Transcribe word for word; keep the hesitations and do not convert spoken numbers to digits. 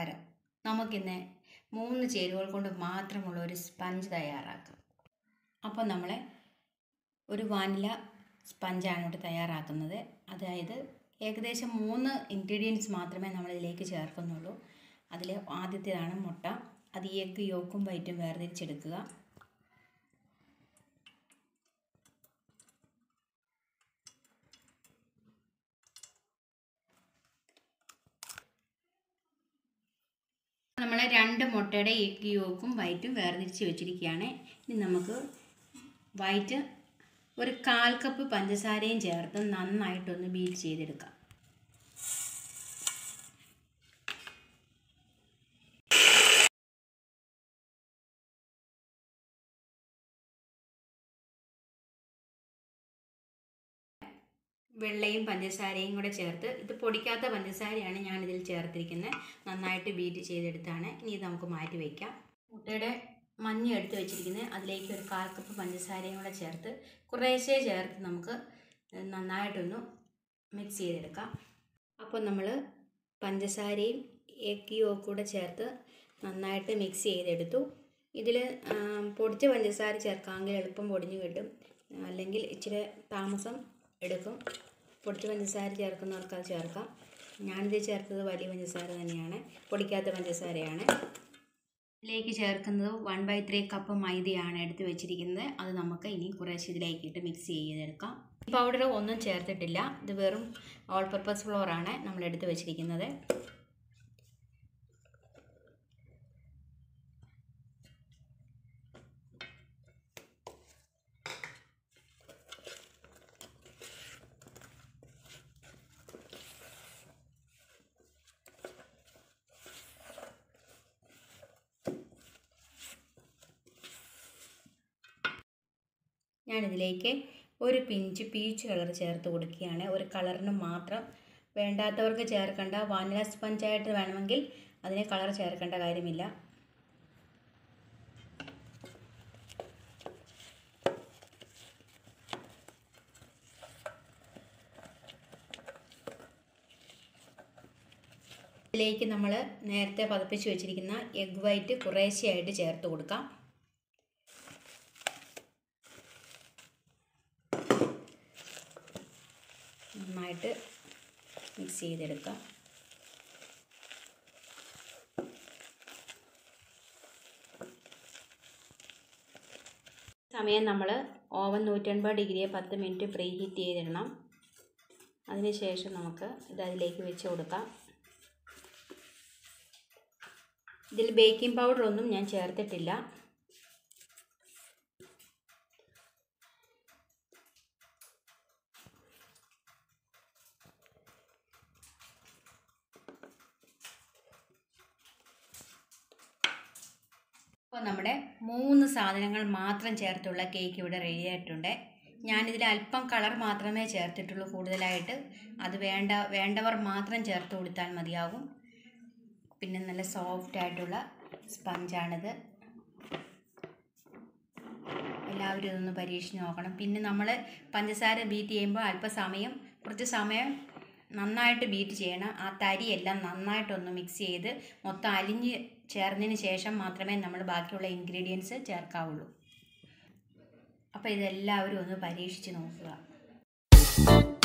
നമസ്കാരം. നമുക്കിന്ന് മൂന്ന് ചേരുവകൾ കൊണ്ട് മാത്രമുള്ള ഒരു സ്പഞ്ച് തയ്യാറാക്കാം. അപ്പോൾ നമ്മൾ ഒരു വാനില സ്പഞ്ചാണ് ഇവിടെ തയ്യാറാക്കുന്നത്. അതായത് ഏകദേശം മൂന്ന് ഇൻഗ്രീഡിയൻസ് മാത്രമേ നമ്മളിതിലേക്ക് ചേർക്കുന്നുള്ളൂ. അതിൽ ആദ്യത്തേതാണ് മുട്ട. അത് ഈ എഗ്ഗ് യോക്കും വൈറ്റും വേർതിരിച്ചെടുക്കുക. നമ്മൾ രണ്ട് മുട്ടയുടെ എഗ്ഗ് യോക്കും വൈറ്റും വേർതിരിച്ച് വെച്ചിരിക്കുകയാണ്. ഇനി നമുക്ക് വൈറ്റ് ഒരു കാൽ കപ്പ് പഞ്ചസാരയും ചേർത്ത് നന്നായിട്ടൊന്ന് ബീറ്റ് ചെയ്തെടുക്കാം. വെള്ളയും പഞ്ചസാരയും കൂടെ ചേർത്ത്, ഇത് പൊടിക്കാത്ത പഞ്ചസാരയാണ് ഞാനിതിൽ ചേർത്തിരിക്കുന്നത്. നന്നായിട്ട് ബീറ്റ് ചെയ്തെടുത്താണ്. ഇനി ഇത് നമുക്ക് മാറ്റി വയ്ക്കാം. മുട്ടയുടെ മഞ്ഞ എടുത്ത് വെച്ചിരിക്കുന്നത്, അതിലേക്ക് ഒരു കാൽ കപ്പ് പഞ്ചസാരയും കൂടെ ചേർത്ത് കുറേശ്ശേ ചേർത്ത് നമുക്ക് നന്നായിട്ടൊന്ന് മിക്സ് ചെയ്തെടുക്കാം. അപ്പോൾ നമ്മൾ പഞ്ചസാരയും എഗ്ഗ് യോക്കും കൂടെ ചേർത്ത് നന്നായിട്ട് മിക്സ് ചെയ്തെടുത്തു. ഇതിൽ പൊടിച്ച പഞ്ചസാര ചേർക്കാമെങ്കിൽ എളുപ്പം പൊടിഞ്ഞ് കിട്ടും, അല്ലെങ്കിൽ ഇച്ചിരി താമസം എടുക്കും. പൊടിച്ച പഞ്ചസാര ചേർക്കുന്നവർക്ക് അത് ചേർക്കാം. ഞാനിത് ചേർത്തത് വലിയ പഞ്ചസാര തന്നെയാണ്, പൊടിക്കാത്ത പഞ്ചസാരയാണ്. ഇതിലേക്ക് ചേർക്കുന്നത് വൺ ബൈ ത്രീ കപ്പ് മൈദയാണ് എടുത്ത് വെച്ചിരിക്കുന്നത്. അത് നമുക്ക് ഇനി കുറേശ്ശെ ഇതിലേക്കിട്ട് മിക്സ് ചെയ്തെടുക്കാം. പൗഡർ ഒന്നും ചേർത്തിട്ടില്ല, ഇത് വെറും ഓൾ പർപ്പസ് ഫ്ലോറാണ് നമ്മൾ എടുത്ത് വെച്ചിരിക്കുന്നത്. ഞാനിതിലേക്ക് ഒരു പിഞ്ച് പീച്ച് കളർ ചേർത്ത് കൊടുക്കുകയാണ്. ഒരു കളറിന് മാത്രം, വേണ്ടാത്തവർക്ക് ചേർക്കേണ്ട. വാനില സ്പഞ്ചായിട്ട് വേണമെങ്കിൽ അതിന് കളർ ചേർക്കേണ്ട കാര്യമില്ല. ഇതിലേക്ക് നമ്മൾ നേരത്തെ പതപ്പിച്ച് വെച്ചിരിക്കുന്ന എഗ് വൈറ്റ് കുറേശ്ശെയായിട്ട് ചേർത്ത് കൊടുക്കാം. നന്നായിട്ട് മിക്സ് ചെയ്തെടുക്കാം. സമയം നമ്മൾ ഓവൻ നൂറ്റൻപത് ഡിഗ്രിയെ പത്ത് മിനിറ്റ് പ്രീ ഹീറ്റ് ചെയ്തിടണം. അതിനുശേഷം നമുക്ക് ഇത് അതിലേക്ക് വെച്ച് കൊടുക്കാം. ഇതിൽ ബേക്കിംഗ് പൗഡർ ഒന്നും ഞാൻ ചേർത്തിട്ടില്ല. അപ്പോൾ നമ്മുടെ മൂന്ന് സാധനങ്ങൾ മാത്രം ചേർത്തുള്ള കേക്ക് ഇവിടെ റെഡി ആയിട്ടുണ്ട്. ഞാനിതിൽ അല്പം കളർ മാത്രമേ ചേർത്തിട്ടുള്ളൂ കൂടുതലായിട്ട്. അത് വേണ്ട വേണ്ടവർ മാത്രം ചേർത്ത് കൊടുത്താൽ മതിയാകും. പിന്നെ നല്ല സോഫ്റ്റ് ആയിട്ടുള്ള സ്പഞ്ചാണിത്. എല്ലാവരും ഇതൊന്ന് പരീക്ഷിച്ച് നോക്കണം. പിന്നെ നമ്മൾ പഞ്ചസാര ബീറ്റ് ചെയ്യുമ്പോൾ അല്പസമയം കുറച്ച് സമയം നന്നായിട്ട് ബീറ്റ് ചെയ്യണം. ആ തരിയെല്ലാം നന്നായിട്ടൊന്ന് മിക്സ് ചെയ്ത് മൊത്തം അലിഞ്ഞ് ചേർന്നതിന് ശേഷം മാത്രമേ നമ്മൾ ബാക്കിയുള്ള ഇൻഗ്രീഡിയൻസ് ചേർക്കാവുള്ളൂ. അപ്പോൾ ഇതെല്ലാവരും ഒന്ന് പരീക്ഷിച്ച് നോക്കുക.